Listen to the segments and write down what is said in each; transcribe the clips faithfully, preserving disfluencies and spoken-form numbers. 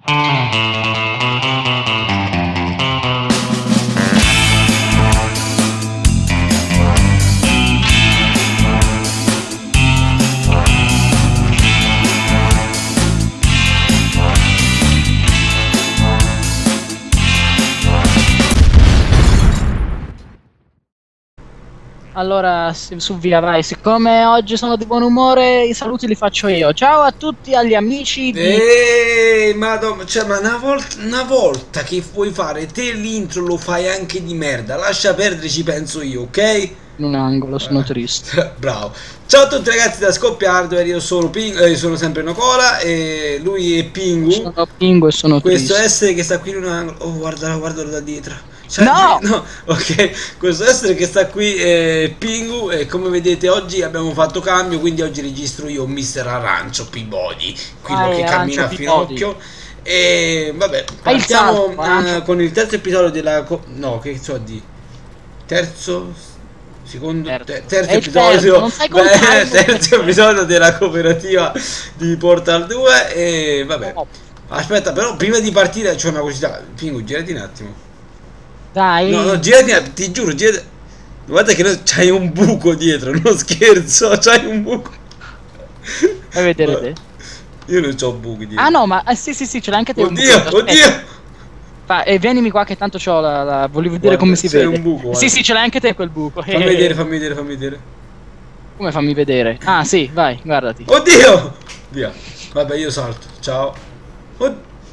Allora, su via, vai. Siccome oggi sono di buon umore, i saluti li faccio io. Ciao a tutti, agli amici di... Eeeh, madonna, cioè, ma una volta, una volta che vuoi fare te l'intro lo fai anche di merda. Lascia perdere, ci penso io, ok? In un angolo, sono triste. Bravo. Ciao a tutti ragazzi da Scoppia Hardware, io sono Pingu, eh, sono sempre Nicola e lui è Pingu. Sono Pingu e sono Questo triste. essere che sta qui in un angolo. Oh, guardalo, guardalo da dietro. Cioè, no! no! Ok, questo essere che sta qui è Pingu e come vedete oggi abbiamo fatto cambio, quindi oggi registro io mister Arancio Peabody, quello ah, che cammina a finocchio. E vabbè, partiamo uh, con il terzo episodio della... no, che so di... Terzo... Secondo... Terzo, ter terzo episodio... Non sai beh, terzo episodio della cooperativa di Portal due e vabbè. Oh. Aspetta, però prima di partire c'è una curiosità. Pingu, girati un attimo. Dai. No, no, girati, ti giuro, girati. Guarda che c'hai un buco dietro, non scherzo, c'hai un buco. Fai vedere te. Io non c'ho buchi dietro. Ah no, ma eh, sì sì sì, ce l'hai anche te. Oddio, un oddio. Fa, e vienimi qua che tanto c'ho la, la... volevo vedere guarda, come si vede. Un buco, sì sì, ce l'hai anche te quel buco. Fammi vedere, fammi vedere, fammi vedere. Come fammi vedere? Ah sì, vai, guardati. Oddio. Via. Vabbè, io salto. Ciao. Od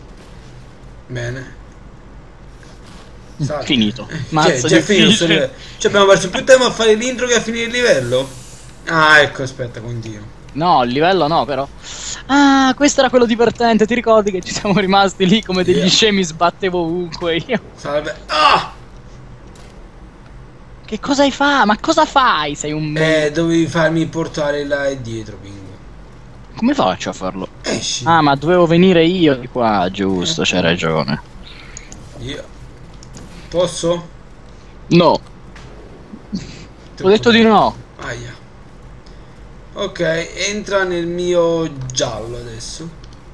Bene. Salto. Finito. Mazza, cioè, finito. Cioè abbiamo perso più tempo a fare l'intro che a finire il livello. Ah, ecco, aspetta, continuo. No, il livello no, però. Ah, questo era quello divertente. Ti ricordi che ci siamo rimasti lì come degli yeah. scemi, sbattevo ovunque io. Salve. Ah! Che cosa hai fatto? Ma cosa fai? Sei un... Eh, dovevi farmi portare là e dietro, Pingu. Come faccio a farlo? Esci. Ah, ma dovevo venire io di qua, giusto, eh. C'hai ragione. Io. Posso? No. Ho detto di no. Aia. Ok, entra nel mio giallo adesso.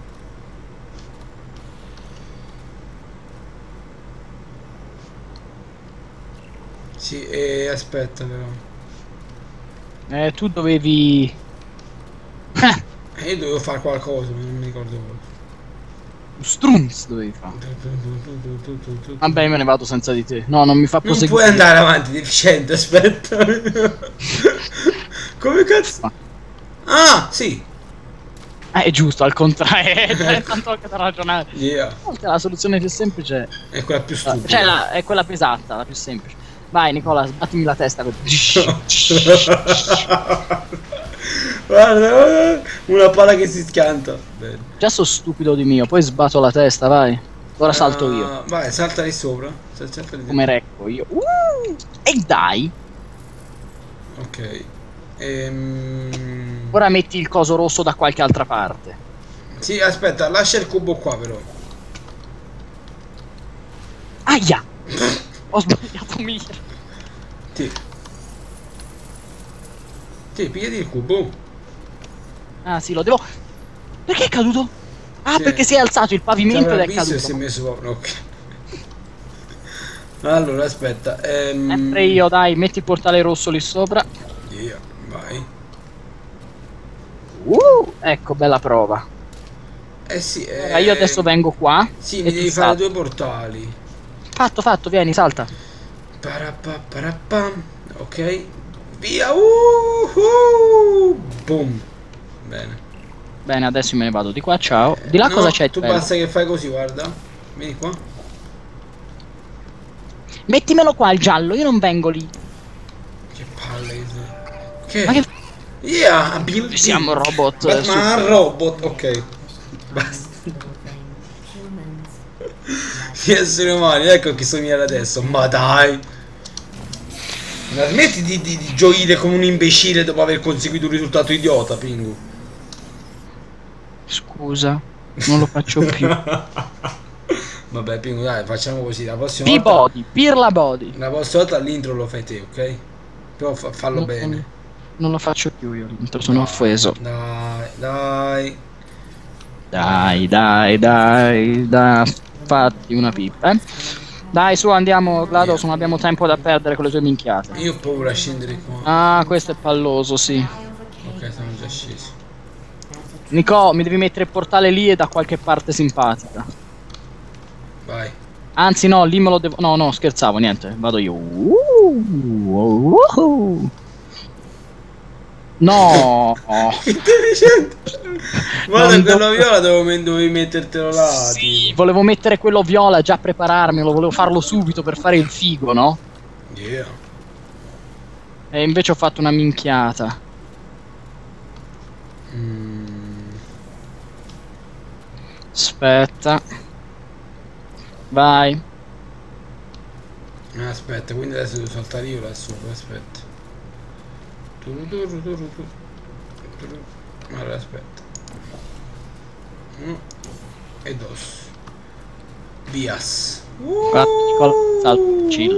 Sì, e aspetta però. Eh, tu dovevi... Eh, io dovevo fare qualcosa, ma non mi ricordo cosa. Strunz dovevi fare. Vabbè, me ne vado senza di te. No, non mi fa proseguire. Non puoi andare avanti, deficiente, aspetta. Come cazzo? Ah, sì. Eh, è giusto, al contrario. È tanto che da ragionare. Yeah. La soluzione più semplice è quella più stupida. Cioè, la, è quella pesata, la più semplice. Vai, Nicola, sbattimi la testa. Guarda, guarda, una palla che si schianta. Bene. Già so stupido di mio, poi sbatto la testa, vai. Ora salto uh, io. Vai, salta lì sopra. Salta lì come recco io. Uh, e dai. Ok. Ehm... Ora metti il coso rosso da qualche altra parte. Sì, aspetta, lascia il cubo qua però. Aia! Ho sbagliato mia. Sì. Sì, pigliati il cubo. Ah sì, lo devo... Perché è caduto? Ah, sì. Perché si è alzato il pavimento ed è caduto. E si è messo... Ok. Allora, aspetta. Ehm... Sempre io, dai, metti il portale rosso lì sopra. Dio, vai. Uh, ecco, bella prova. Eh sì, eh... Allora, io adesso vengo qua. Sì, mi devi fare due portali. Fatto, fatto, vieni, salta. Parappa, parappa. Ok. Via. Uh, uh, boom. Bene. Bene, adesso me ne vado di qua, ciao. Di là no, cosa c'è? Tu basta che fai così, guarda. Vieni qua. Mettimelo qua il giallo, io non vengo lì. Che palle. Che... Ma che... Yeah, ability. Siamo robot. Ma, ma robot, ok. Basta. Gli esseri umani, ecco chi somigliare adesso. Ma dai. Ma smetti di, di, di gioire come un imbecille dopo aver conseguito un risultato idiota, Pingu. Scusa, non lo faccio più. Vabbè, Pingu, dai, facciamo così. La prossima Peabody, volta... Pirla Body. La prossima volta l'intro lo fai te, ok? Però fa, fallo non, bene. Non, non lo faccio più io l'intro, sono dai, offeso. Dai, dai. Dai, dai, dai, dai, fatti una pippa, eh. Dai, su, andiamo, GLaDOS, non abbiamo tempo da perdere con le tue minchiate. Io ho paura a scendere qua. Ah, questo è palloso, sì. Ok, sono già scesi. Nico, mi devi mettere il portale lì e da qualche parte simpatica. Vai. Anzi, no, lì me lo devo... No, no, scherzavo, niente, vado io. Uh, uh, uh. No! Che stai dicendo? Guarda, Non quello do- viola dovevi, dovevi mettertelo là. Sì, volevo mettere quello viola, già prepararmelo, volevo farlo subito per fare il figo, no? Tipo. Yeah. E invece ho fatto una minchiata. Mm. Aspetta. Vai. Ah, aspetta, quindi adesso devo saltare io là sopra, aspetta. Turu, turu, turu, turu. Turu. Allora, aspetta. Uno. E dos. Vias. Guarda, Nicola, salto, chill.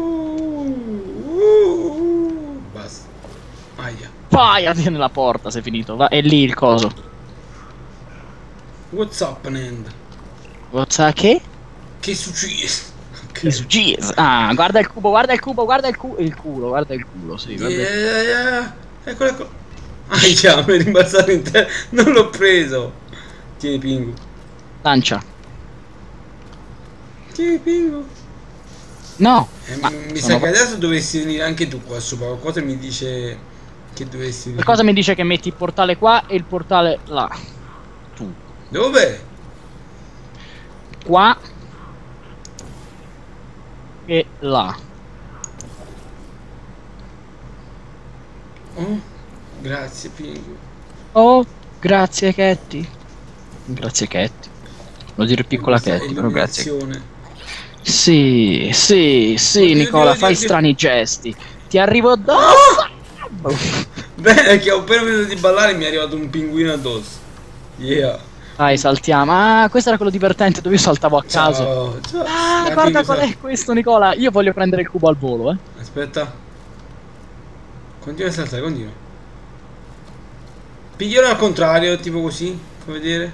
Basta. Aia. Vai, apri nella porta, sei finito. Va, è lì il coso. What's happening? Cosa che? Che succede? Che succede? Ah, guarda il cubo, guarda il cubo, guarda il cubo. Il culo, guarda il culo, sì, guarda il... Yeah, yeah. Eccolo, eccolo. Aia, mi è rimbalzato in terra. Non l'ho preso. Tieni, Pingu. Lancia. Tieni, Pingu. No. Eh, Ma mi sono- sa che adesso dovresti venire anche tu qua sopra. Qualcosa mi dice che dovresti venire. Qualcosa mi dice che metti il portale qua e il portale là. Tu. Dove? Qua. E là. Oh, grazie, Pingu. Oh, grazie Ketty. Grazie Ketty. Vuol dire piccola Questa Ketty, però grazie. illuminazione. Sì, sì, sì, Oddio, Nicola, oddio, fai oddio. strani gesti. Ti arrivo addosso. Bene, che ho appena finito di ballare e mi è arrivato un pinguino addosso. Yeah. Dai, saltiamo. Ah, questo era quello divertente dove io saltavo a caso. Ciao, ciao. Ah, Dai, guarda Pingu, qual sal- è questo, Nicola. Io voglio prendere il cubo al volo, eh. Aspetta. Continua a saltare, continua. Piglialo al contrario, tipo così. Puoi vedere?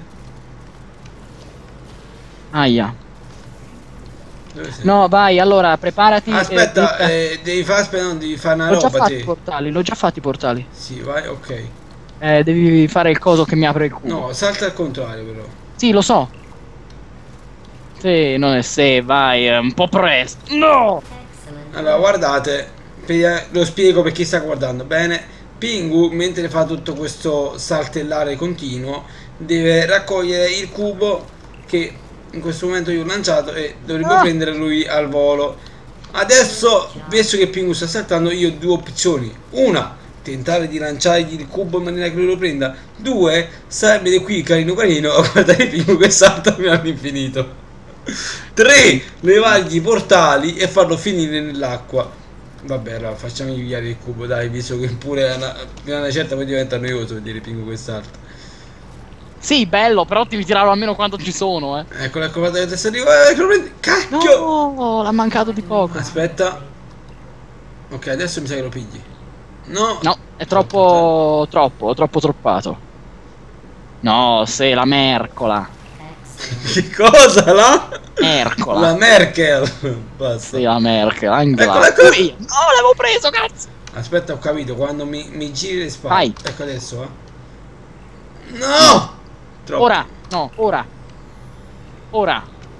Aia. Dove sei? No, vai, allora, preparati. e- Aspetta, e- eh, devi fare, aspetta, non devi fare una L'ho già roba fatti i te. portali, l'ho già fatti i portali. Sì, vai, ok. Eh, devi fare il coso che mi apre il cubo. No, salta al contrario però. Sì, lo so. Sì, non è se, vai, è un po' presto. No! Allora, guardate, per- lo spiego per chi sta guardando bene. Pingu, mentre fa tutto questo saltellare continuo, deve raccogliere il cubo che in questo momento io ho lanciato e dovrebbe Ah! prendere lui al volo. Adesso, visto che Pingu sta saltando, io ho due opzioni. Una, tentare di lanciargli il cubo in maniera che lui lo prenda. Due, sarebbe qui carino carino a guardare Pingu che salta fino all'infinito. Tre, levargli i portali e farlo finire nell'acqua. Vabbè, allora facciamo inviare il cubo, dai, visto che pure a una, fino a una certa poi diventa noioso vedere Pingu che salta. Sì, bello, però devi tirarlo almeno quando ci sono, eh. Ecco la covata che testa di... Eh, che lo prendi... Cacchio! No, l'ha mancato di poco. Aspetta. Ok, adesso mi sa che lo pigli. No. No, è troppo, troppo, troppo troppato. No, sei la Mercola. Che cosa là? Mercola. La Merkel. Basta. Sei la Merkel, Angela. Eccola qua. Ui, no, l'avevo preso, cazzo. Aspetta, ho capito, quando mi, mi giri le spalle. Vai. Ecco adesso, eh. No! Troppo. Ora, no, ora. Ora.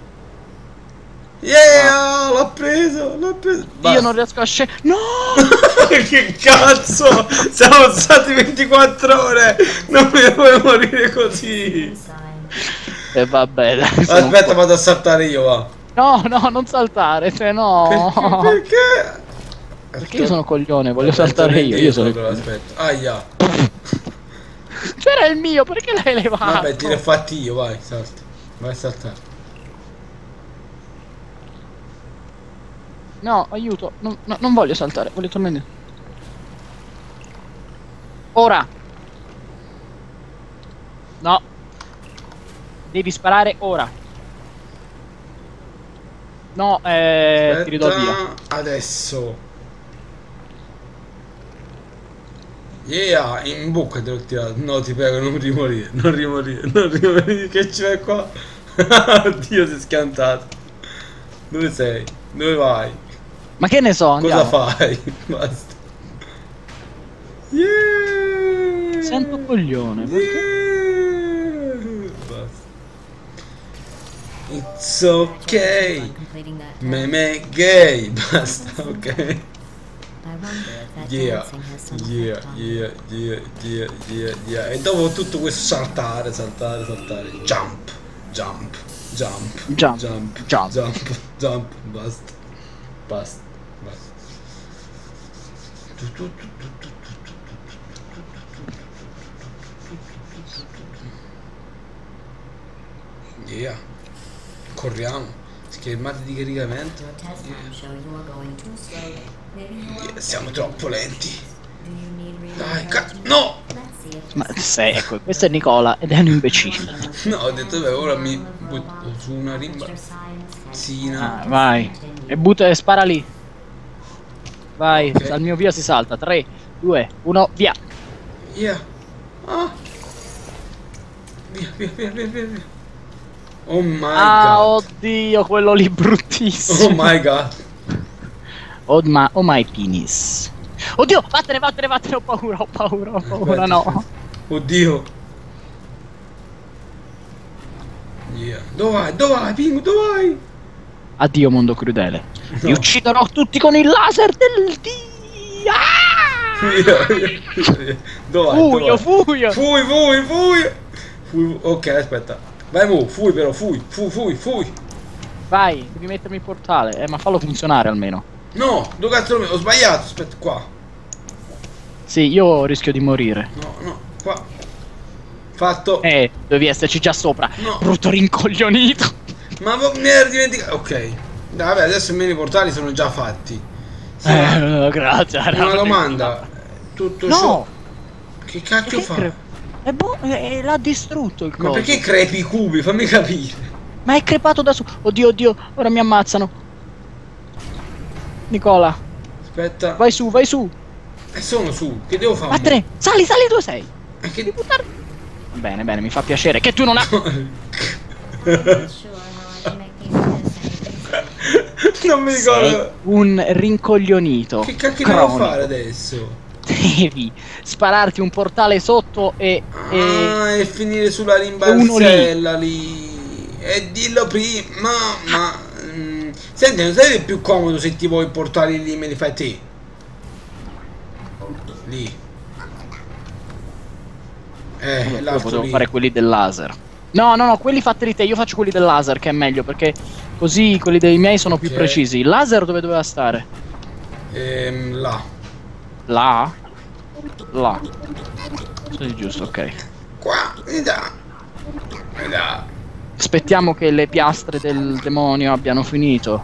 Yeah, l'ho preso, l'ho preso. Io Basta. non riesco a scendere. No! Che cazzo! Siamo stati ventiquattro ore! Non mi vuoi morire così! E vabbè, dai. sono- Aspetta, vado a saltare io, va. No, no, non saltare, cioè no. Perché? Perché? Perché io sono coglione, voglio Aspetta, saltare io. Io sono il allora, coglione. aspetta. Aia. C'era il mio, perché l'hai levato? Vabbè, ti l'ho fatti io, vai, salta. Vai a saltare. No, aiuto, non, no, non voglio saltare, voglio tornare indietro. Ora. No. Devi sparare ora. No, eh, ti ridò Aspetta, via. adesso. Yeah, in bocca te l'ho tirato. No, ti prego, non rimorire, non rimorire, non rimorire, che c'è qua? Oddio, sei schiantato. Dove sei? Dove vai? Ma che ne so, andiamo. Cosa fai? Basta. Yeah! Sento coglione, perché? Yeah! Basta. It's okay. Meme gay. Basta, ok. Yeah, yeah, yeah, yeah, yeah, yeah, yeah. E dopo tutto questo saltare, saltare, saltare. Jump, jump, jump, Jump, jump, jump. jump, jump. Basta, basta, basta. Tu, tu, tu, tu, tu, tu, tu, tu. Yeah. Corriamo. Schermate di caricamento. Yeah, siamo troppo lenti. Dai, ca- no! Ma sei, ecco, questo è Nicola ed è un imbecille. No, ho detto beh, ora mi butto su una rimba. Sì, no. Ah, vai. E butta e spara lì. Vai, Ok. dal mio via si salta. tre, due, uno, via. Yeah. Ah. Via, via, via, via, via, via. Oh my Ah, god. oddio, quello lì bruttissimo. Oh my god. Oh, ma, oh my penis. Oddio, vattene, vattene, vattene, ho paura, ho paura, ho paura, Aspetta, no. aspetta. Oddio. Yeah. Dove vai? Dove vai, Pingu? Dove vai? Addio mondo crudele. No. Vi ucciderò tutti con il laser del Dio. Ah! Via, via, via. Dove vai? Dove Fuio, vai? fuio. Fui, fui, fui. Fui. Ok, aspetta. Vai mu, fui però, fui, fui, fui, fui. Vai, devi mettermi il portale. Eh, ma fallo funzionare almeno. No, dove cazzo lo ho sbagliato, aspetta qua. Sì, io rischio di morire. No, no, qua. Fatto. Eh, devi esserci già sopra. No. Brutto rincoglionito. Ma vo- mi ero dimenticato. Ok. Dai, vabbè, adesso almeno i portali sono già fatti. Sì, ma- Eh, grazie. una domanda. Tutto No. ciò. Che cacchio Che fa? cre- E boh, eh, l'ha distrutto il Ma coso. perché crepi i cubi? Fammi capire. Ma è crepato da su. Oddio, oddio, ora mi ammazzano. Nicola, Aspetta. vai su, vai su. E sono su. Che devo fare? Vattene, sali, sali dove sei. E che... Bene, bene, mi fa piacere che tu non ha. Non mi Sei ricordo. un rincoglionito. Che cacchio cronico. devo fare adesso? Devi spararti un portale sotto e. e... Ah, e finire sulla rimbalzella lì. E dillo prima, ma... mm, senti, non sarebbe più comodo se ti vuoi portare lì me li fai te? Lì. Eh, Io l'altro potevo lì. fare quelli del laser. No, no, no, quelli fatti di te, io faccio quelli del laser che è meglio perché così quelli dei miei sono più Ok. precisi. Il laser dove doveva stare? Ehm, là. Là? Là. Sì, giusto, ok. Qua, e là. E là. Aspettiamo che le piastre del demonio abbiano finito.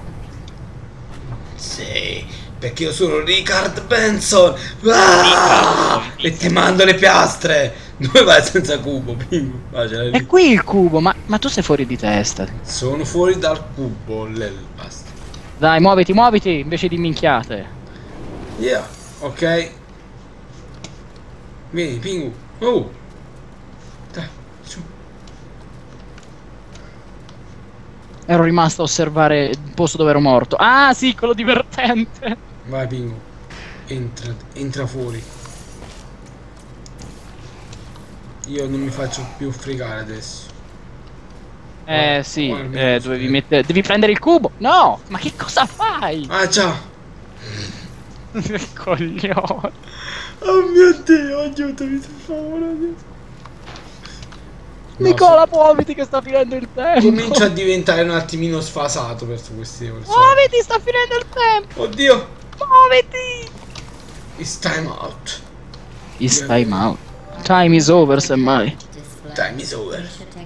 Sì, perché io sono Richard Benson. Ah! E ti mando le piastre. Dove vai senza cubo, Pingu? Ah, ce l'hai È lì. qui il cubo, ma, ma tu sei fuori di testa. Sono fuori dal cubo, lel, basta. Dai, muoviti, muoviti, invece di minchiate. Yeah, ok. Vieni, Pingu. Oh. Dai, su. Ero rimasto a osservare il posto dove ero morto. Ah, sì, quello divertente. Vai, Pingu. Entra, entra fuori. Io non mi faccio più fregare adesso. Eh, Oh, sì, guarda, eh, mi dovevi spiego. mettere... Devi prendere il cubo. No, ma che cosa fai? Ah, già. Coglione. Oh mio Dio, aiutami per favore. No, Nicola, muoviti che sta finendo il tempo. comincio a diventare un attimino sfasato verso queste persone. Muoviti, sta finendo il tempo. Oddio. Muoviti. It's time out. It's time out. Time is over, semmai. Time is over.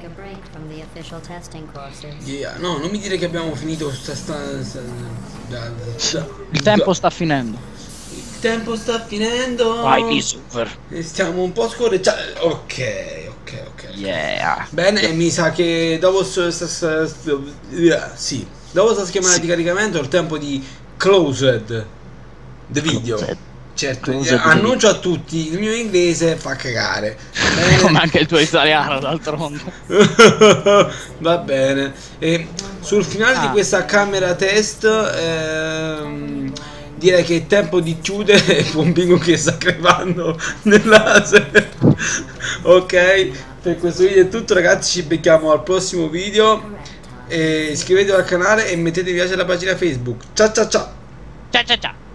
Yeah, no, non mi dire che abbiamo finito sta sta, sta- da- da- Il tempo sta finendo. Il tempo sta finendo. Vai, is over. E stiamo un po' scorreggiando. Ok, ok, ok. Yeah. Bene, e mi sa che dopo sta, sta, sta, sta- yeah, sì. Dopo sta schemata Sì. di caricamento è il tempo di closed the video. Closed. Certo, Annuncio eh, a tutti. annuncio a tutti, il mio inglese fa cagare. Come anche il tuo italiano, d'altronde. Va bene. E sul finale di Ah. questa camera test, ehm, direi che è tempo di chiudere. Buon bingo che sta crepando nell'ase. Ok, per questo video è tutto, ragazzi. Ci becchiamo al prossimo video. E iscrivetevi al canale e mettete mi piace alla pagina Facebook. Ciao ciao ciao. Ciao ciao ciao.